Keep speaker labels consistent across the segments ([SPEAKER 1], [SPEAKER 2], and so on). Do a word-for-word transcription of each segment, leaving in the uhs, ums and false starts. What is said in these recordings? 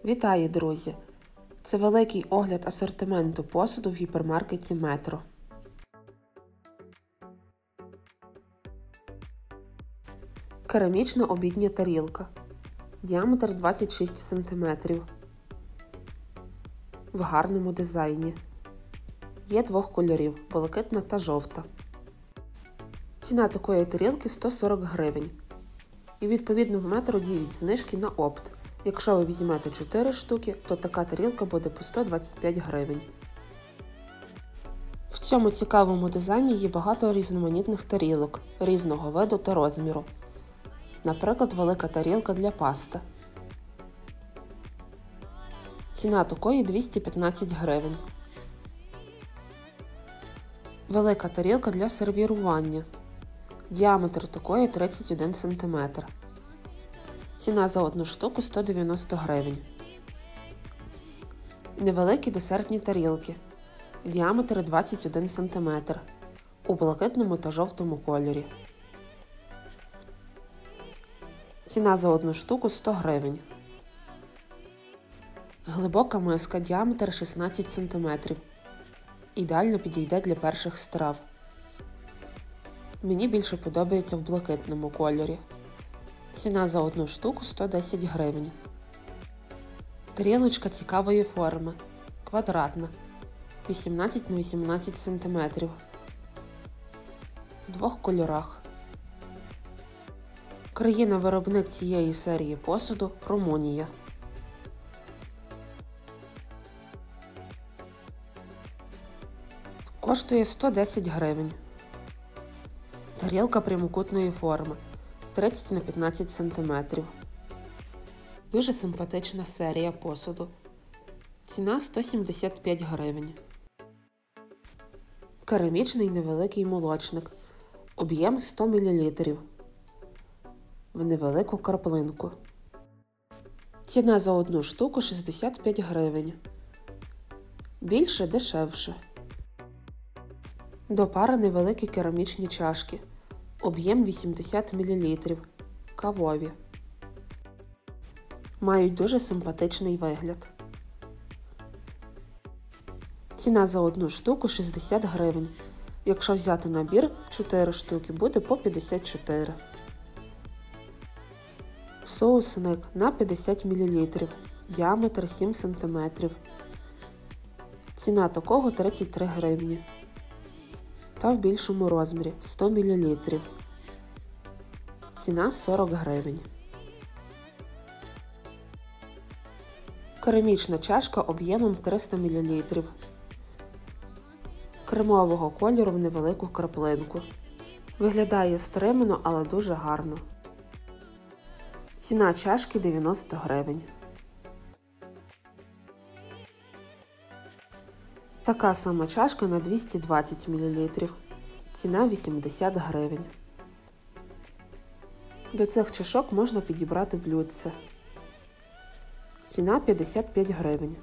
[SPEAKER 1] Вітаю, друзі! Це великий огляд асортименту посуду в гіпермаркеті Метро. Керамічна обідня тарілка. Діаметр двадцять шість сантиметрів. В гарному дизайні. Є двох кольорів – блакитна та жовта. Ціна такої тарілки сто сорок гривень. І відповідно в Метро діють знижки на опт. Якщо ви візьмете чотири штуки, то така тарілка буде по сто двадцять п'ять гривень. В цьому цікавому дизайні є багато різноманітних тарілок, різного виду та розміру. Наприклад, велика тарілка для пасти. Ціна такої двісті п'ятнадцять гривень. Велика тарілка для сервірування. Діаметр такої тридцять один сантиметр. Ціна за одну штуку сто дев'яносто гривень. Невеликі десертні тарілки. Діаметр двадцять один сантиметр. У блакитному та жовтому кольорі. Ціна за одну штуку сто гривень. Глибока миска, діаметр шістнадцять сантиметрів. Ідеально підійде для перших страв. Мені більше подобається в блакитному кольорі. Ціна за одну штуку сто десять гривень. Тарілочка цікавої форми. Квадратна. вісімнадцять на вісімнадцять сантиметрів. В двох кольорах. Країна-виробник цієї серії посуду – Румунія. Коштує сто десять гривень. Тарілка прямокутної форми. тридцять на п'ятнадцять сантиметрів. Дуже симпатична серія посуду. Ціна сто сімдесят п'ять гривень. Керамічний невеликий молочник. Об'єм сто мілілітрів. В невелику краплинку. Ціна за одну штуку шістдесят п'ять гривень. Більше – дешевше. До пари невеликі керамічні чашки. Об'єм вісімдесят мілілітрів. Кавові. Мають дуже симпатичний вигляд. Ціна за одну штуку шістдесят гривень. Якщо взяти набір чотири штуки, буде по п'ятдесят чотири. Соусник на п'ятдесят мілілітрів. Діаметр сім сантиметрів. Ціна такого тридцять три гривні. Та в більшому розмірі сто мілілітрів. Ціна сорок гривень. Керамічна чашка об'ємом триста мілілітрів. Кремового кольору в невелику краплинку. Виглядає стримано, але дуже гарно. Ціна чашки дев'яносто гривень. Така сама чашка на двісті двадцять мілілітрів. Ціна вісімдесят гривень. До цих чашок можна підібрати блюдце. Ціна п'ятдесят п'ять гривень.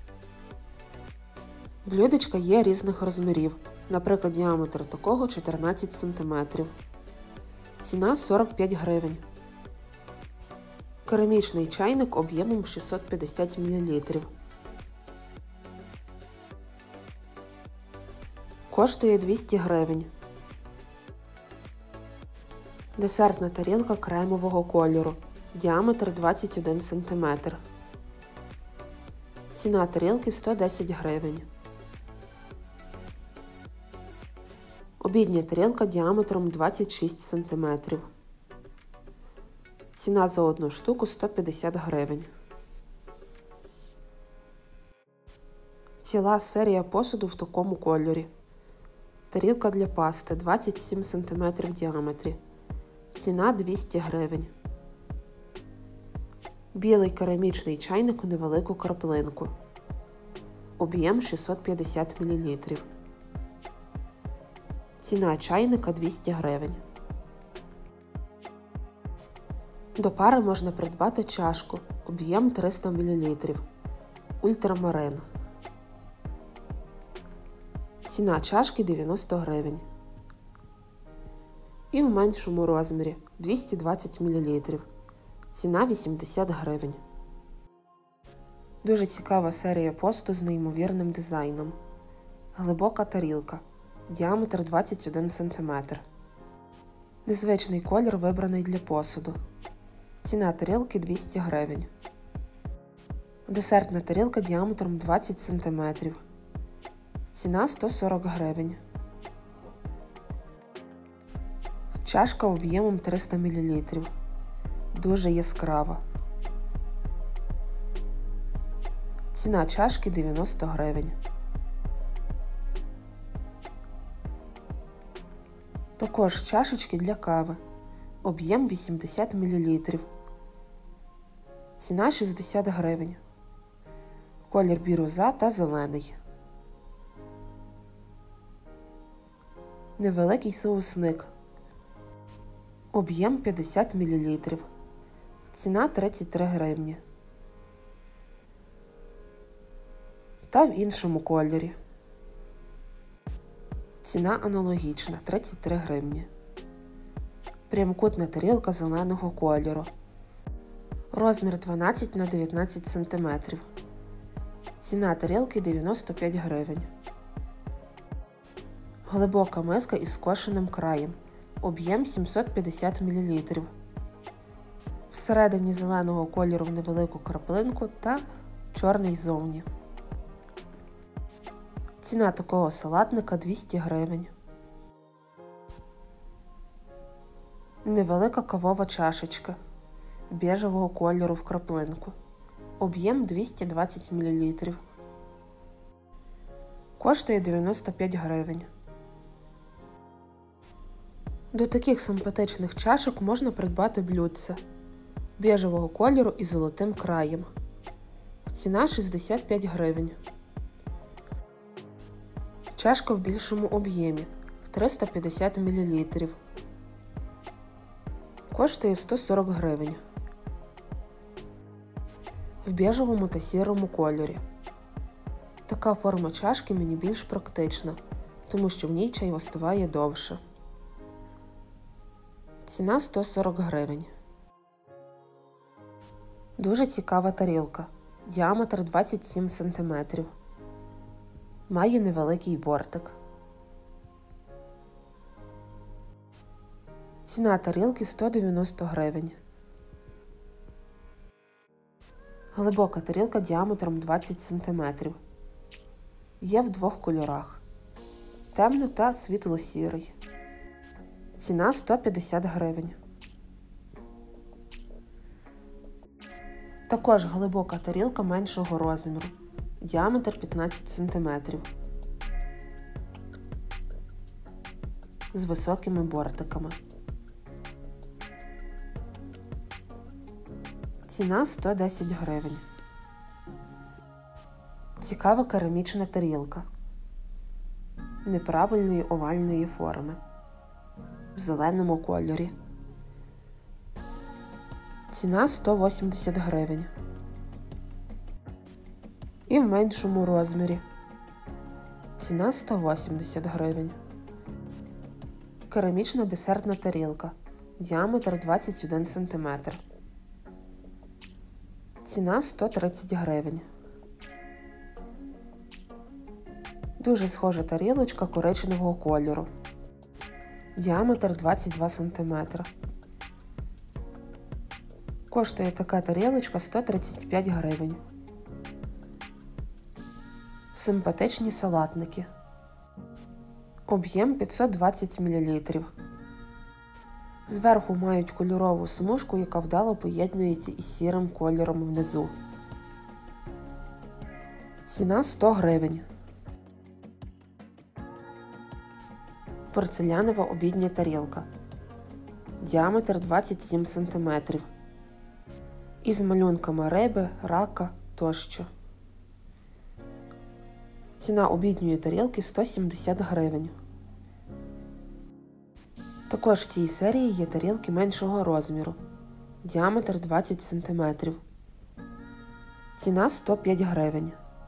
[SPEAKER 1] Блюдечка є різних розмірів. Наприклад, діаметр такого чотирнадцять сантиметрів. Ціна сорок п'ять гривень. Керамічний чайник об'ємом шістсот п'ятдесят мілілітрів. Коштує двісті гривень. Десертна тарілка кремового кольору. Діаметр двадцять один сантиметр. Ціна тарілки сто десять гривень. Обідня тарілка діаметром двадцять шість сантиметрів. Ціна за одну штуку сто п'ятдесят гривень. Ціла серія посуду в такому кольорі. Тарілка для пасти двадцять сім сантиметрів в діаметрі. Ціна двісті гривень. Білий керамічний чайник у невелику краплинку. Об'єм шістсот п'ятдесят мілілітрів. Ціна чайника двісті гривень. До пари можна придбати чашку. Об'єм триста мілілітрів. Ультрамарин. Ціна чашки дев'яносто гривень. І в меншому розмірі двісті двадцять мілілітрів. Ціна вісімдесят гривень. Дуже цікава серія посуду з неймовірним дизайном. Глибока тарілка. Діаметр двадцять один сантиметр. Незвичний колір вибраний для посуду. Ціна тарілки двісті гривень. Десертна тарілка діаметром двадцять сантиметрів. Ціна сто сорок гривень. Чашка об'ємом триста мілілітрів. Дуже яскрава. Ціна чашки дев'яносто гривень. Також чашечки для кави. Об'єм вісімдесят мілілітрів. Ціна шістдесят гривень. Колір бірюза та зелений. Невеликий соусник. Об'єм п'ятдесят мілілітрів. Ціна тридцять три гривні. Та в іншому кольорі. Ціна аналогічна – тридцять три гривні. Прямокутна тарілка зеленого кольору. Розмір дванадцять на дев'ятнадцять сантиметрів. Ціна тарілки дев'яносто п'ять гривень. Глибока миска із скошеним краєм. Об'єм сімсот п'ятдесят мілілітрів. Всередині зеленого кольору в невелику краплинку та чорний зовні. Ціна такого салатника двісті гривень. Невелика кавова чашечка бежевого кольору в краплинку. Об'єм двісті двадцять мілілітрів. Коштує дев'яносто п'ять гривень. До таких симпатичних чашок можна придбати блюдце бежевого кольору із золотим краєм. Ціна шістдесят п'ять гривень. Чашка в більшому об'ємі триста п'ятдесят мілілітрів. Коштує сто сорок гривень. В бежевому та сірому кольорі. Така форма чашки мені більш практична, тому що в ній чай остиває довше. Ціна сто сорок гривень. Дуже цікава тарілка. Діаметр двадцять сім сантиметрів. Має невеликий бортик. Ціна тарілки сто дев'яносто гривень. Глибока тарілка діаметром двадцять сантиметрів. Є в двох кольорах. Темно та світло-сірий. Ціна сто п'ятдесят гривень. Також глибока тарілка меншого розміру. Діаметр п'ятнадцять сантиметрів. З високими бортиками. Ціна сто десять гривень. Цікава керамічна тарілка. Неправильної овальної форми. В зеленому кольорі. Ціна сто вісімдесят гривень. І в меншому розмірі. Ціна сто вісімдесят гривень. Керамічна десертна тарілка. Діаметр двадцять один сантиметр. Ціна сто тридцять гривень. Дуже схожа тарілочка коричневого кольору. Діаметр двадцять два сантиметри. Коштує така тарілочка сто тридцять п'ять гривень. Симпатичні салатники. Об'єм п'ятсот двадцять мілілітрів. Зверху мають кольорову смужку, яка вдало поєднується із сірим кольором внизу. Ціна сто гривень. Порцелянова обідня тарілка. Діаметр двадцять сім сантиметрів. Із малюнками риби, рака тощо. Ціна обідньої тарілки сто сімдесят гривень. Також в цій серії є тарілки меншого розміру. Діаметр двадцять сантиметрів. Ціна сто п'ять гривень.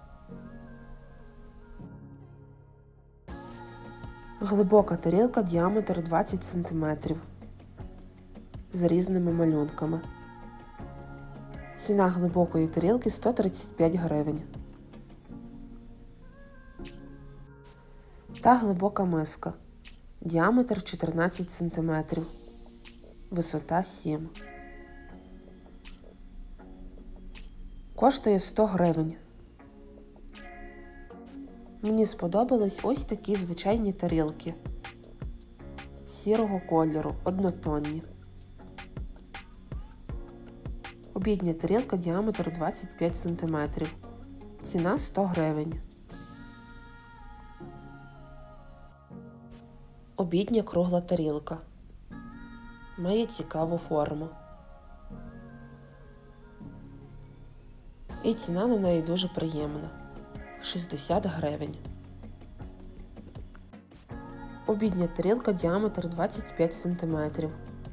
[SPEAKER 1] Глибока тарілка, діаметр двадцять сантиметрів. З різними малюнками. Ціна глибокої тарілки сто тридцять п'ять гривень. Та глибока миска. Діаметр чотирнадцять сантиметрів. Висота сім. Коштує сто гривень. Мені сподобались ось такі звичайні тарілки. Сірого кольору, однотонні. Обідня тарілка, діаметр двадцять п'ять сантиметрів. Ціна сто гривень. Обідня кругла тарілка. Має цікаву форму. І ціна на неї дуже приємна. шістдесят гривень. Обідня тарілка, діаметр двадцять п'ять сантиметрів.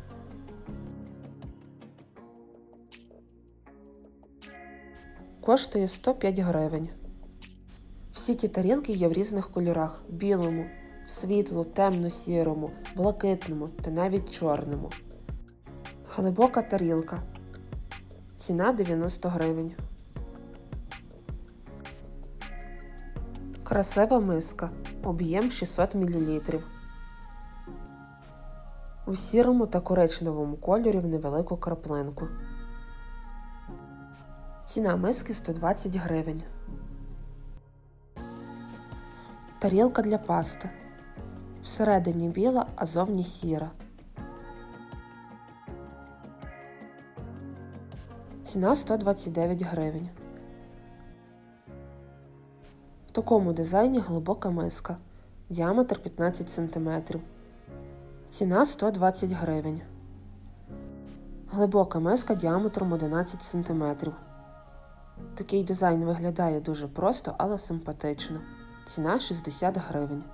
[SPEAKER 1] Коштує сто п'ять гривень. Всі ці тарілки є в різних кольорах – білому, світло, темно-сірому, блакитному та навіть чорному. Глибока тарілка. Ціна дев'яносто гривень. Красива миска. Об'єм шістсот мілілітрів. У сірому та коричневому кольорі в невелику краплинку. Ціна миски сто двадцять гривень. Тарілка для пасти. Всередині біла, а зовні сіра. Ціна сто двадцять дев'ять гривень. В такому дизайні глибока миска. Діаметр п'ятнадцять сантиметрів. Ціна сто двадцять гривень. Глибока миска діаметром одинадцять сантиметрів. Такий дизайн виглядає дуже просто, але симпатично. Ціна шістдесят гривень.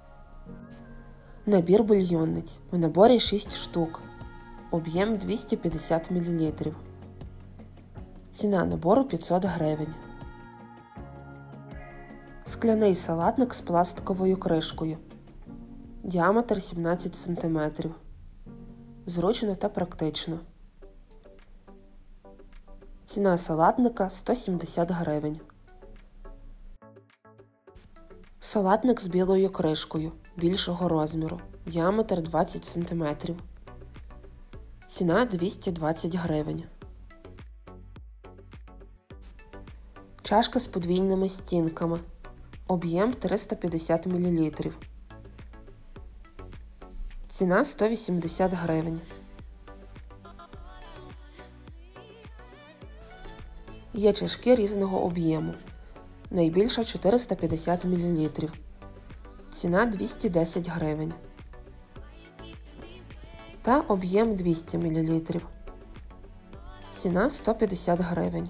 [SPEAKER 1] Набір бульйонниць. В наборі шість штук. Об'єм двісті п'ятдесят мілілітрів. Ціна набору п'ятсот гривень. Скляний салатник з пластиковою кришкою. Діаметр сімнадцять сантиметрів. Зручно та практично. Ціна салатника сто сімдесят гривень. Салатник з білою кришкою, більшого розміру. Діаметр двадцять сантиметрів. Ціна двісті двадцять гривень. Чашка з подвійними стінками. Об'єм триста п'ятдесят мілілітрів. Ціна сто вісімдесят гривень. Є чашки різного об'єму. Найбільша чотириста п'ятдесят мілілітрів. Ціна двісті десять гривень. Та об'єм двісті мілілітрів. Ціна сто п'ятдесят гривень.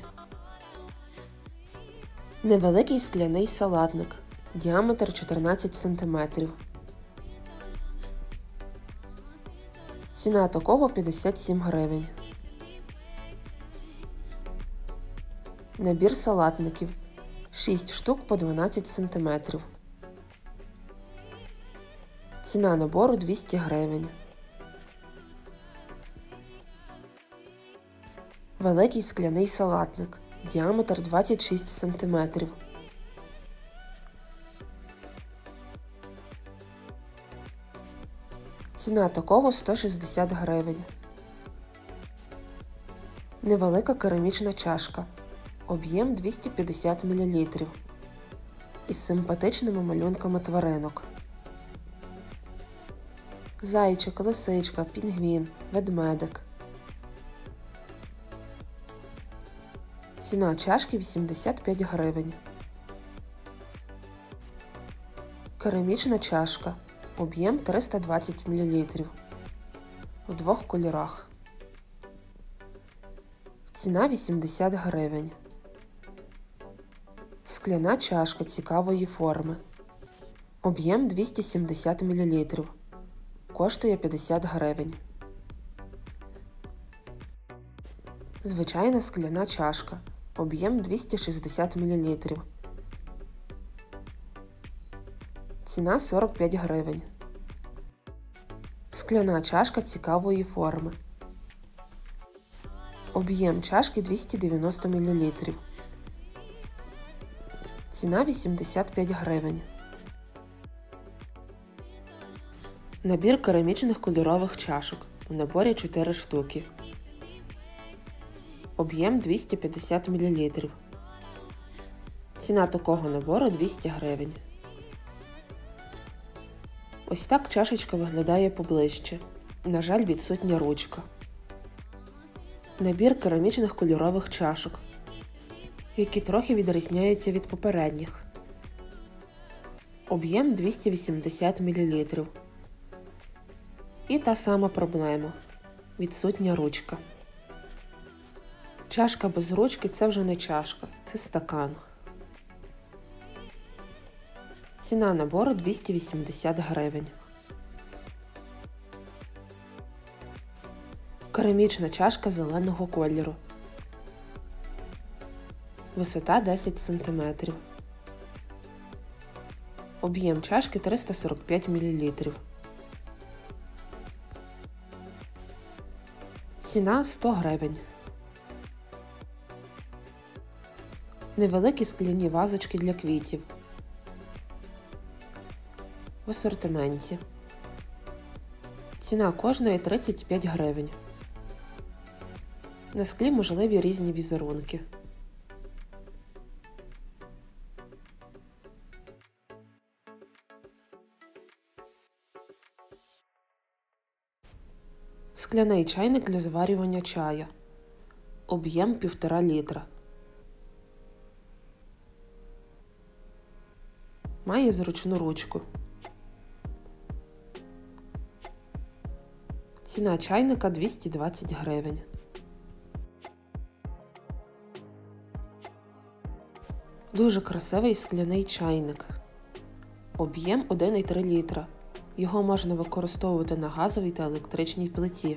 [SPEAKER 1] Невеликий скляний салатник. Діаметр чотирнадцять сантиметрів. Ціна такого п'ятдесят сім гривень. Набір салатників. шість штук по дванадцять сантиметрів. Ціна набору двісті гривень. Великий скляний салатник. Діаметр двадцять шість сантиметрів. Ціна такого сто шістдесят гривень. Невелика керамічна чашка. Об'єм двісті п'ятдесят мілілітрів. Із симпатичними малюнками тваринок. Зайчик, лисичка, пінгвін, ведмедик. Ціна чашки вісімдесят п'ять гривень. Керамічна чашка. Об'єм триста двадцять мілілітрів. У двох кольорах. Ціна вісімдесят гривень. Скляна чашка цікавої форми. Об'єм двісті сімдесят мілілітрів. Коштує п'ятдесят гривень. Звичайна скляна чашка. Об'єм двісті шістдесят мілілітрів. Ціна сорок п'ять гривень. Скляна чашка цікавої форми. Об'єм чашки двісті дев'яносто мілілітрів. Ціна вісімдесят п'ять гривень. Набір керамічних кольорових чашок. У наборі чотири штуки. Об'єм двісті п'ятдесят мілілітрів. Ціна такого набору двісті гривень. Ось так чашечка виглядає поближче. На жаль, відсутня ручка. Набір керамічних кольорових чашок, які трохи відрізняються від попередніх. Об'єм двісті вісімдесят мілілітрів. І та сама проблема. Відсутня ручка. Чашка без ручки – це вже не чашка, це стакан. Ціна набору двісті вісімдесят гривень. Керамічна чашка зеленого кольору. Висота десять сантиметрів. Об'єм чашки триста сорок п'ять мілілітрів. Ціна сто гривень. Невеликі скляні вазочки для квітів. В асортименті. Ціна кожної тридцять п'ять гривень. На склі можливі різні візерунки. Скляний чайник для заварювання чаю. Об'єм півтора літра. Має зручну ручку. Ціна чайника двісті двадцять гривень. Дуже красивий скляний чайник. Об'єм один і три літра. Його можна використовувати на газовій та електричній плиті.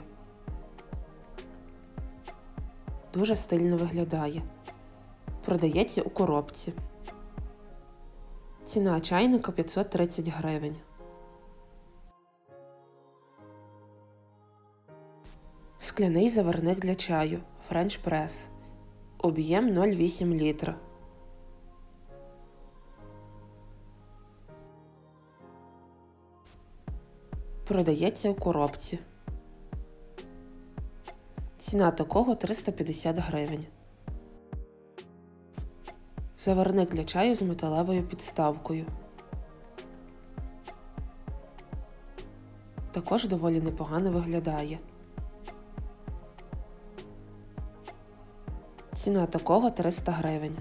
[SPEAKER 1] Дуже стильно виглядає. Продається у коробці. Ціна чайника п'ятсот тридцять гривень. Скляний заварник для чаю French Press. Об'єм нуль цілих вісім літра. Продається у коробці. Ціна такого триста п'ятдесят гривень. Заварник для чаю з металевою підставкою. Також доволі непогано виглядає. Ціна такого триста гривень.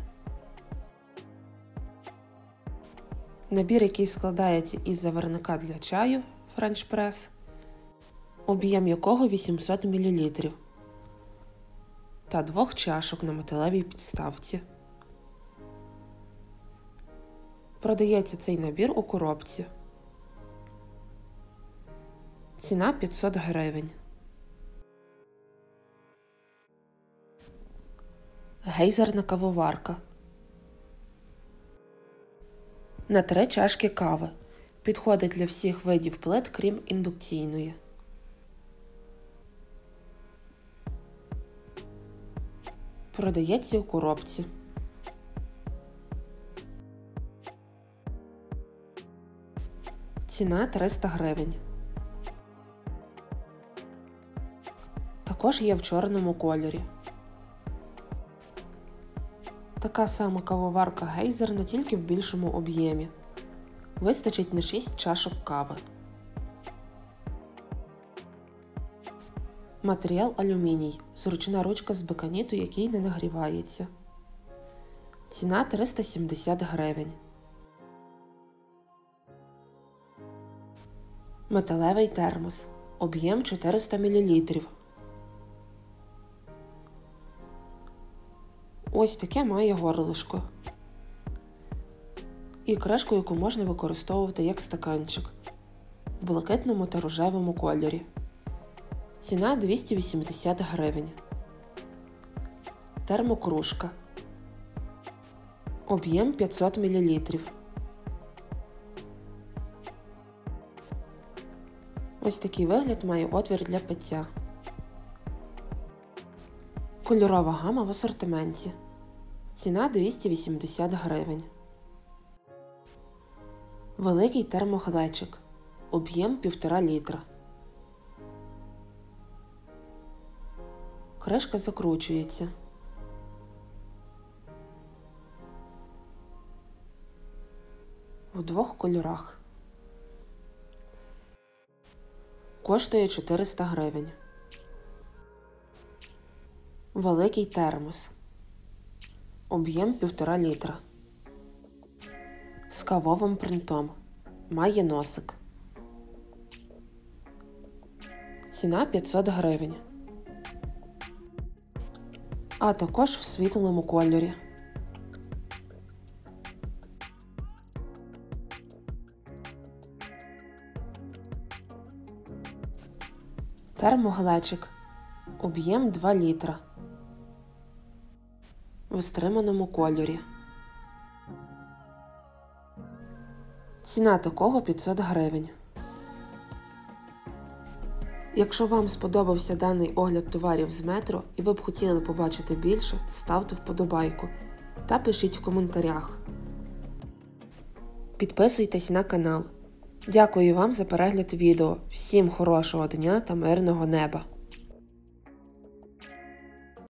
[SPEAKER 1] Набір, який складається із заварника для чаю French Press, об'єм якого вісімсот мілілітрів, та двох чашок на металевій підставці. Продається цей набір у коробці. Ціна п'ятсот гривень. Гейзерна кавоварка. На три чашки кави. Підходить для всіх видів плит, крім індукційної. Продається у коробці. Ціна триста гривень. Також є в чорному кольорі. Така сама кавоварка гейзерна, тільки в більшому об'ємі. Вистачить на шість чашок кави. Матеріал алюміній. Зручна ручка з беконіту, який не нагрівається. Ціна триста сімдесят гривень. Металевий термос. Об'єм чотириста мілілітрів. Ось таке має горлишко. І кришку, яку можна використовувати як стаканчик. В блакитному та рожевому кольорі. Ціна двісті вісімдесят гривень. Термокружка. Об'єм п'ятсот мілілітрів. Ось такий вигляд має отвір для пиття. Кольорова гама в асортименті. Ціна двісті вісімдесят гривень. Великий термоглечик. Об'єм півтора літра. Кришка закручується. В двох кольорах. Коштує чотириста гривень. Великий термос. Об'єм півтора літра. З кавовим принтом. Має носик. Ціна п'ятсот гривень. А також в світлому кольорі. Термоглечик. Об'єм два літра. В стриманому кольорі. Ціна такого п'ятсот гривень. Якщо вам сподобався даний огляд товарів з Метро і ви б хотіли побачити більше, ставте вподобайку та пишіть в коментарях. Підписуйтесь на канал. Дякую вам за перегляд відео. Всім хорошого дня та мирного неба!